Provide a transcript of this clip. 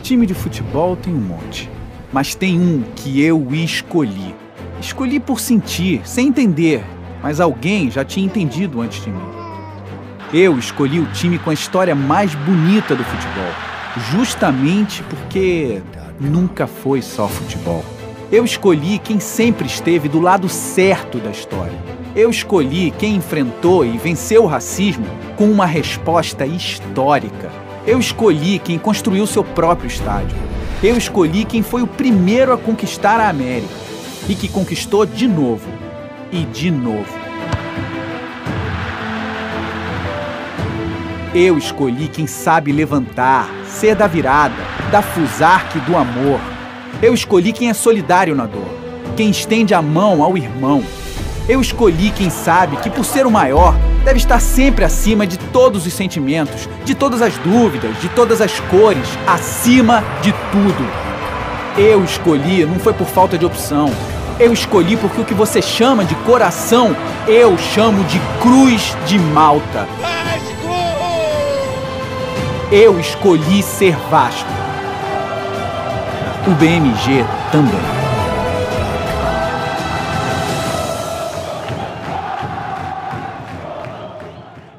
Time de futebol tem um monte, mas tem um que eu escolhi. Escolhi por sentir, sem entender, mas alguém já tinha entendido antes de mim. Eu escolhi o time com a história mais bonita do futebol, justamente porque nunca foi só futebol. Eu escolhi quem sempre esteve do lado certo da história. Eu escolhi quem enfrentou e venceu o racismo com uma resposta histórica. Eu escolhi quem construiu seu próprio estádio. Eu escolhi quem foi o primeiro a conquistar a América e que conquistou de novo e de novo. Eu escolhi quem sabe levantar, ser da virada, da fusarca e do amor. Eu escolhi quem é solidário na dor, quem estende a mão ao irmão. Eu escolhi quem sabe que, por ser o maior, deve estar sempre acima de todos os sentimentos, de todas as dúvidas, de todas as cores, acima de tudo. Eu escolhi, não foi por falta de opção. Eu escolhi porque o que você chama de coração, eu chamo de Cruz de Malta. Eu escolhi ser Vasco. O BMG também.